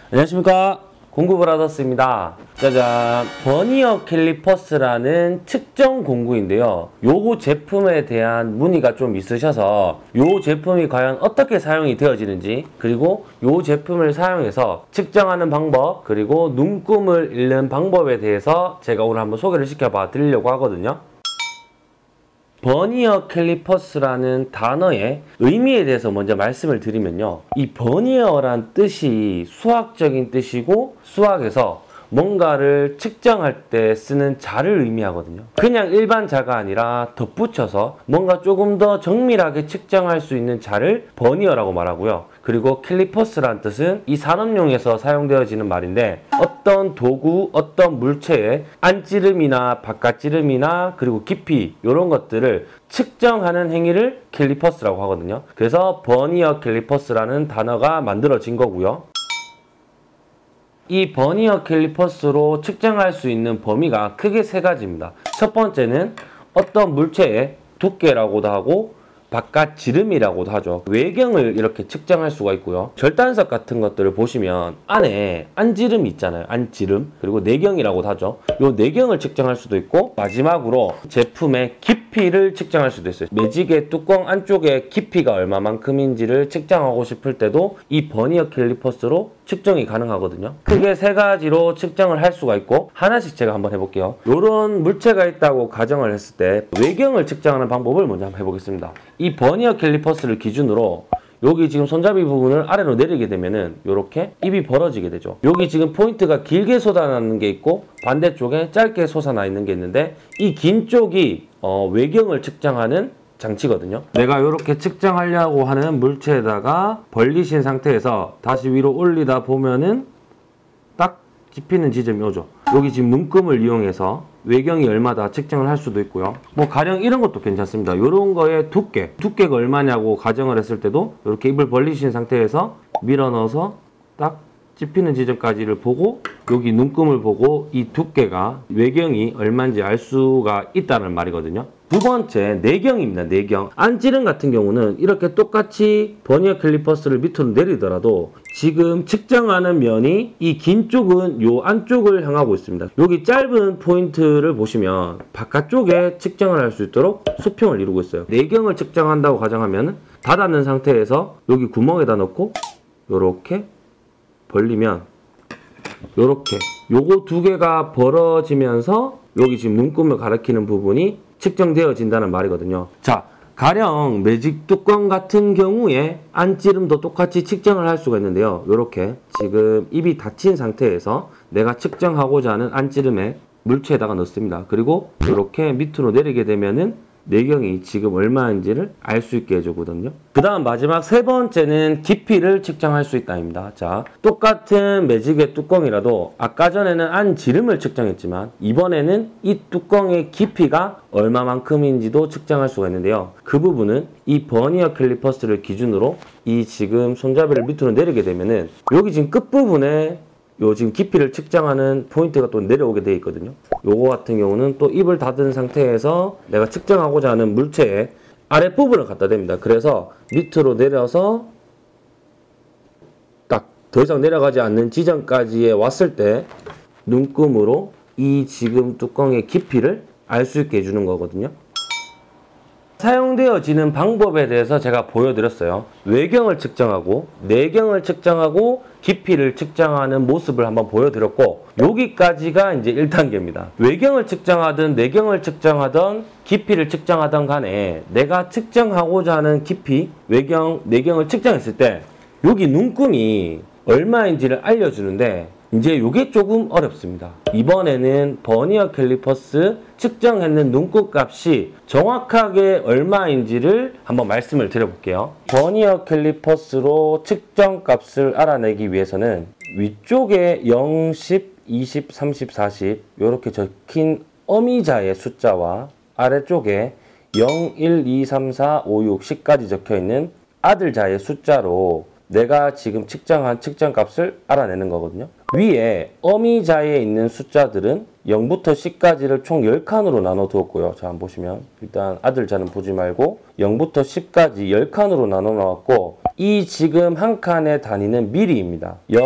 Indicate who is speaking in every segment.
Speaker 1: 안녕하십니까, 공구브라더스입니다. 짜잔, 버니어 캘리퍼스라는 측정 공구인데요. 요 제품에 대한 문의가 좀 있으셔서 요 제품이 과연 어떻게 사용이 되어지는지, 그리고 요 제품을 사용해서 측정하는 방법, 그리고 눈금을 읽는 방법에 대해서 제가 오늘 한번 소개를 시켜봐 드리려고 하거든요. 버니어 캘리퍼스라는 단어의 의미에 대해서 먼저 말씀을 드리면요, 이 버니어란 뜻이 수학적인 뜻이고, 수학에서 뭔가를 측정할 때 쓰는 자를 의미하거든요. 그냥 일반 자가 아니라 덧붙여서 뭔가 조금 더 정밀하게 측정할 수 있는 자를 버니어라고 말하고요. 그리고 캘리퍼스란 뜻은 이 산업용에서 사용되어지는 말인데, 어떤 도구, 어떤 물체의 안찌름이나 바깥찌름이나 그리고 깊이, 이런 것들을 측정하는 행위를 캘리퍼스라고 하거든요. 그래서 버니어 캘리퍼스라는 단어가 만들어진 거고요. 이 버니어 캘리퍼스로 측정할 수 있는 범위가 크게 세 가지입니다. 첫 번째는 어떤 물체의 두께라고도 하고 바깥 지름이라고도 하죠. 외경을 이렇게 측정할 수가 있고요. 절단석 같은 것들을 보시면 안에 안지름이 있잖아요. 안지름. 그리고 내경이라고도 하죠. 요 내경을 측정할 수도 있고, 마지막으로 제품의 깊이를 측정할 수도 있어요. 매직의 뚜껑 안쪽에 깊이가 얼마만큼인지를 측정하고 싶을 때도 이 버니어 캘리퍼스로 측정이 가능하거든요. 크게 세 가지로 측정을 할 수가 있고, 하나씩 제가 한번 해볼게요. 요런 물체가 있다고 가정을 했을 때 외경을 측정하는 방법을 먼저 한번 해보겠습니다. 이 버니어 캘리퍼스를 기준으로 여기 지금 손잡이 부분을 아래로 내리게 되면은 이렇게 입이 벌어지게 되죠. 여기 지금 포인트가 길게 솟아나는 게 있고 반대쪽에 짧게 솟아나 있는 게 있는데, 이 긴 쪽이 외경을 측정하는 장치거든요. 내가 이렇게 측정하려고 하는 물체에다가 벌리신 상태에서 다시 위로 올리다 보면은 딱 집히는 지점이 오죠. 여기 지금 눈금을 이용해서 외경이 얼마다 측정을 할 수도 있고요. 뭐 가령 이런 것도 괜찮습니다. 이런 거의 두께가 얼마냐고 가정을 했을 때도 이렇게 입을 벌리신 상태에서 밀어 넣어서 딱 집히는 지점까지를 보고, 여기 눈금을 보고 이 두께가 외경이 얼마인지 알 수가 있다는 말이거든요. 두 번째, 내경입니다. 내경. 안찌름 같은 경우는 이렇게 똑같이 버니어 캘리퍼스를 밑으로 내리더라도 지금 측정하는 면이 이 긴 쪽은 요 안쪽을 향하고 있습니다. 여기 짧은 포인트를 보시면 바깥쪽에 측정을 할 수 있도록 수평을 이루고 있어요. 내경을 측정한다고 가정하면 닫아놓은 상태에서 여기 구멍에다 넣고 요렇게 벌리면 요렇게 요거 두 개가 벌어지면서 여기 지금 눈금을 가리키는 부분이 측정되어진다는 말이거든요. 자, 가령 매직 뚜껑 같은 경우에 안찌름도 똑같이 측정을 할 수가 있는데요. 이렇게 지금 입이 닫힌 상태에서 내가 측정하고자 하는 안찌름에 물체에다가 넣습니다. 그리고 이렇게 밑으로 내리게 되면은 내경이 지금 얼마인지를 알 수 있게 해주거든요. 그 다음 마지막 세 번째는 깊이를 측정할 수 있다입니다. 자, 똑같은 매직의 뚜껑이라도 아까 전에는 안지름을 측정했지만 이번에는 이 뚜껑의 깊이가 얼마만큼인지도 측정할 수가 있는데요. 그 부분은 이 버니어 캘리퍼스를 기준으로 이 지금 손잡이를 밑으로 내리게 되면은 여기 지금 끝부분에 요 지금 깊이를 측정하는 포인트가 또 내려오게 되어 있거든요. 요거 같은 경우는 또 입을 닫은 상태에서 내가 측정하고자 하는 물체의 아랫부분을 갖다 댑니다. 그래서 밑으로 내려서 딱 더 이상 내려가지 않는 지점까지 왔을 때 눈금으로 이 지금 뚜껑의 깊이를 알 수 있게 해주는 거거든요. 사용되어지는 방법에 대해서 제가 보여드렸어요. 외경을 측정하고 내경을 측정하고 깊이를 측정하는 모습을 한번 보여드렸고, 여기까지가 이제 1단계입니다. 외경을 측정하든 내경을 측정하든 깊이를 측정하든 간에 내가 측정하고자 하는 깊이, 외경, 내경을 측정했을 때 여기 눈금이 얼마인지를 알려주는데, 이제 이게 조금 어렵습니다. 이번에는 버니어 캘리퍼스 측정했는 눈금 값이 정확하게 얼마인지를 한번 말씀을 드려볼게요. 버니어 캘리퍼스로 측정 값을 알아내기 위해서는 위쪽에 0, 10, 20, 30, 40 이렇게 적힌 어미자의 숫자와 아래쪽에 0, 1, 2, 3, 4, 5, 6, 10까지 적혀있는 아들자의 숫자로 내가 지금 측정한 측정값을 알아내는 거거든요. 위에 어미자에 있는 숫자들은 0부터 10까지를 총 10칸으로 나눠 두었고요. 자, 한번 보시면 일단 아들자는 보지 말고 0부터 10까지 10칸으로 나눠 놓았고, 이 지금 한 칸의 단위는 미리입니다. 0,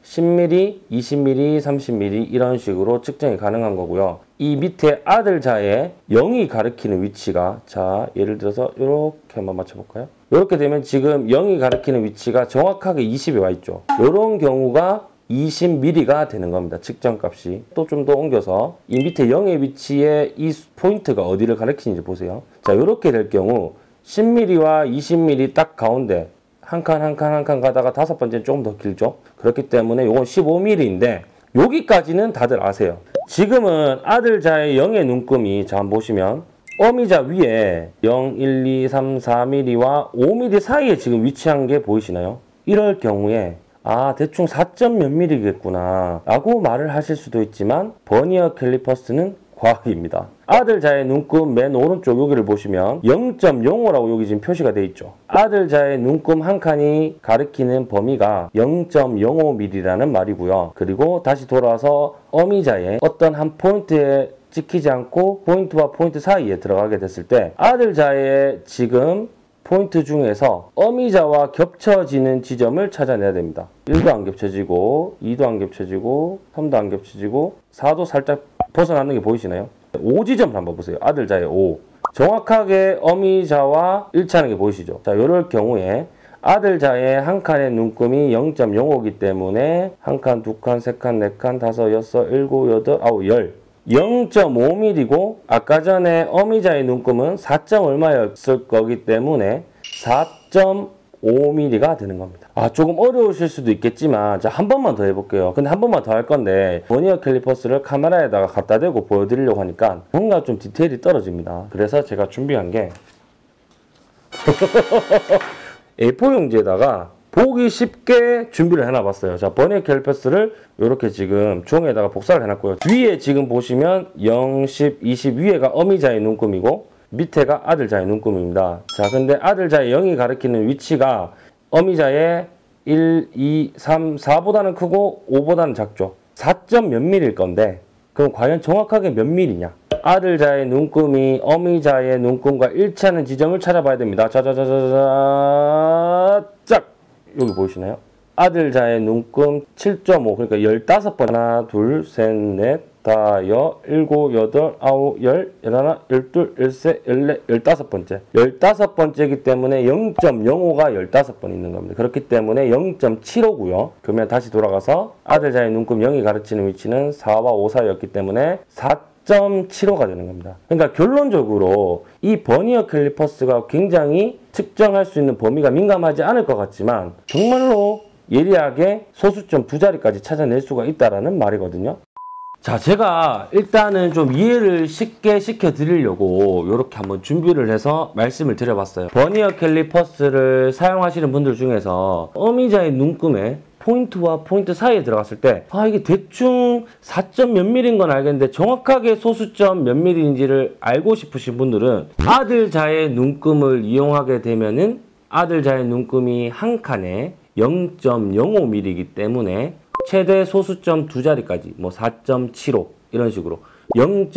Speaker 1: 10mm, 20mm, 30mm 이런 식으로 측정이 가능한 거고요. 이 밑에 아들자의 0이 가리키는 위치가, 자 예를 들어서 이렇게 한번 맞춰볼까요? 이렇게 되면 지금 0이 가리키는 위치가 정확하게 20에 와 있죠. 이런 경우가 20mm가 되는 겁니다. 측정값이. 또 좀 더 옮겨서 이 밑에 0의 위치에 이 포인트가 어디를 가리키는지 보세요. 자 이렇게 될 경우 10mm와 20mm 딱 가운데 한 칸 한 칸 한 칸 가다가 다섯 번째는 조금 더 길죠. 그렇기 때문에 이건 15mm인데 여기까지는 다들 아세요. 지금은 아들자의 0의 눈금이, 자 한번 보시면 어미자 위에 0, 1, 2, 3, 4mm와 5mm 사이에 지금 위치한 게 보이시나요? 이럴 경우에 아 대충 4점 몇 mm겠구나 라고 말을 하실 수도 있지만 버니어 캘리퍼스는 과학입니다. 아들자의 눈금 맨 오른쪽 여기를 보시면 0.05라고 여기 지금 표시가 되어 있죠. 아들자의 눈금 한 칸이 가리키는 범위가 0.05mm라는 말이고요. 그리고 다시 돌아와서 어미자의 어떤 한 포인트에 찍히지 않고 포인트와 포인트 사이에 들어가게 됐을 때 아들자의 지금 포인트 중에서 어미자와 겹쳐지는 지점을 찾아내야 됩니다. 1도 안 겹쳐지고 2도 안 겹쳐지고 3도 안 겹쳐지고 4도 살짝 벗어나는 게 보이시나요? 5지점을 한번 보세요. 아들자의 5. 정확하게 어미자와 일치하는 게 보이시죠? 자, 이럴 경우에 아들자의 한 칸의 눈금이 0.05이기 때문에 한 칸, 두 칸, 세 칸, 네 칸, 다섯, 여섯, 일곱, 여덟, 아홉, 열. 0.5mm고 아까 전에 어미자의 눈금은 4. 얼마였을 거기 때문에 4.5mm가 되는 겁니다. 아 조금 어려우실 수도 있겠지만 자 한 번만 더 해볼게요. 근데 한 번만 더 할 건데 버니어 캘리퍼스를 카메라에다가 갖다 대고 보여드리려고 하니까 뭔가 좀 디테일이 떨어집니다. 그래서 제가 준비한 게 A4 용지에다가 보기 쉽게 준비를 해놔봤어요. 자, 버니어 캘리퍼스를 이렇게 지금 종이에다가 복사를 해놨고요. 위에 지금 보시면 0, 10, 20 위에가 어미자의 눈금이고 밑에가 아들자의 눈금입니다. 자, 근데 아들자의 0이 가리키는 위치가 어미자의 1, 2, 3, 4보다는 크고 5보다는 작죠. 4점 몇 mm일 건데 그럼 과연 정확하게 몇 mm냐? 아들자의 눈금이 어미자의 눈금과 일치하는 지점을 찾아봐야 됩니다. 자자자자자 짝! 여기 보이시나요? 아들자의 눈금 7.5 그러니까 15번 하나 둘 셋 넷 다 여 일곱 여덟 아홉 열 열하나 열둘 열세 열네 15번째 15번째이기 때문에 0.05가 15번 있는 겁니다. 그렇기 때문에 0.75고요. 그러면 다시 돌아가서 아들자의 눈금 0이 가르치는 위치는 4와 5 사이였기 때문에 4.75가 되는 겁니다. 그러니까 결론적으로 이 버니어 캘리퍼스가 굉장히 측정할 수 있는 범위가 민감하지 않을 것 같지만 정말로 예리하게 소수점 2자리까지 찾아낼 수가 있다는 말이거든요. 자, 제가 일단은 좀 이해를 쉽게 시켜드리려고 이렇게 한번 준비를 해서 말씀을 드려봤어요. 버니어 캘리퍼스를 사용하시는 분들 중에서 어미자의 눈금에 포인트와 포인트 사이에 들어갔을 때 아 이게 대충 4점 몇 mm인 건 알겠는데 정확하게 소수점 몇 mm인지를 알고 싶으신 분들은 아들자의 눈금을 이용하게 되면은 아들자의 눈금이 한 칸에 0.05mm이기 때문에 최대 소수점 2자리까지 뭐 4.75 이런 식으로 0.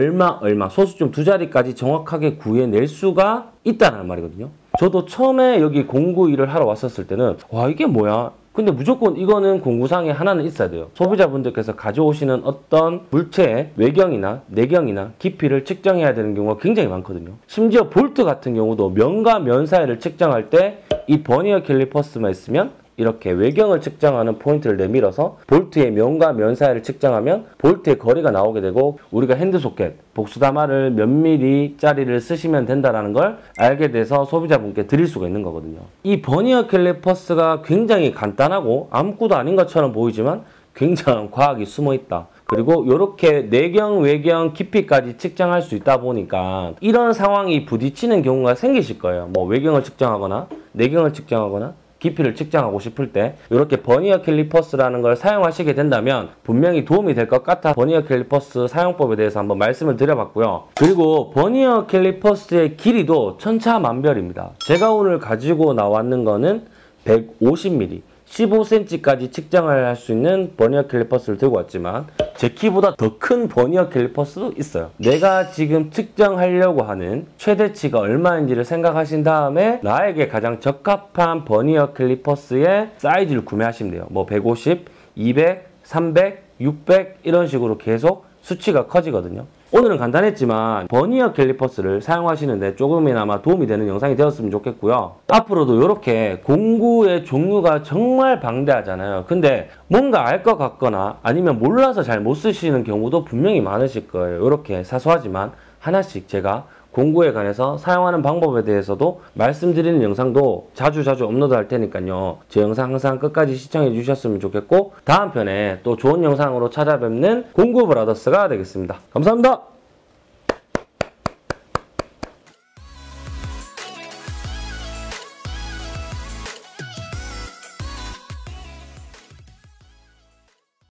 Speaker 1: 얼마 소수점 2자리까지 정확하게 구해낼 수가 있다는 말이거든요. 저도 처음에 여기 공구 일을 하러 왔었을 때는 와 이게 뭐야? 근데 무조건 이거는 공구상에 하나는 있어야 돼요. 소비자분들께서 가져오시는 어떤 물체의 외경이나 내경이나 깊이를 측정해야 되는 경우가 굉장히 많거든요. 심지어 볼트 같은 경우도 면과 면 사이를 측정할 때 이 버니어 캘리퍼스만 있으면 이렇게 외경을 측정하는 포인트를 내밀어서 볼트의 면과 면 사이를 측정하면 볼트의 거리가 나오게 되고 우리가 핸드소켓, 복수다마를 몇 mm짜리를 쓰시면 된다는 걸 알게 돼서 소비자분께 드릴 수가 있는 거거든요. 이 버니어 캘리퍼스가 굉장히 간단하고 아무것도 아닌 것처럼 보이지만 굉장한 과학이 숨어 있다. 그리고 이렇게 내경, 외경, 깊이까지 측정할 수 있다 보니까 이런 상황이 부딪히는 경우가 생기실 거예요. 뭐 외경을 측정하거나 내경을 측정하거나 깊이를 측정하고 싶을 때 이렇게 버니어 캘리퍼스라는 걸 사용하시게 된다면 분명히 도움이 될 것 같아 버니어 캘리퍼스 사용법에 대해서 한번 말씀을 드려봤고요. 그리고 버니어 캘리퍼스의 길이도 천차만별입니다. 제가 오늘 가지고 나왔는 거는 150mm 15cm까지 측정을 할 수 있는 버니어 캘리퍼스를 들고 왔지만 제 키보다 더 큰 버니어 캘리퍼스도 있어요. 내가 지금 측정하려고 하는 최대치가 얼마인지를 생각하신 다음에 나에게 가장 적합한 버니어 캘리퍼스의 사이즈를 구매하시면 돼요. 뭐 150, 200, 300, 600 이런 식으로 계속 수치가 커지거든요. 오늘은 간단했지만 버니어 캘리퍼스를 사용하시는데 조금이나마 도움이 되는 영상이 되었으면 좋겠고요. 앞으로도 이렇게 공구의 종류가 정말 방대하잖아요. 근데 뭔가 알 것 같거나 아니면 몰라서 잘 못 쓰시는 경우도 분명히 많으실 거예요. 이렇게 사소하지만 하나씩 제가 공구에 관해서 사용하는 방법에 대해서도 말씀드리는 영상도 자주 업로드 할 테니까요. 제 영상 항상 끝까지 시청해 주셨으면 좋겠고 다음 편에 또 좋은 영상으로 찾아뵙는 공구 브라더스가 되겠습니다. 감사합니다.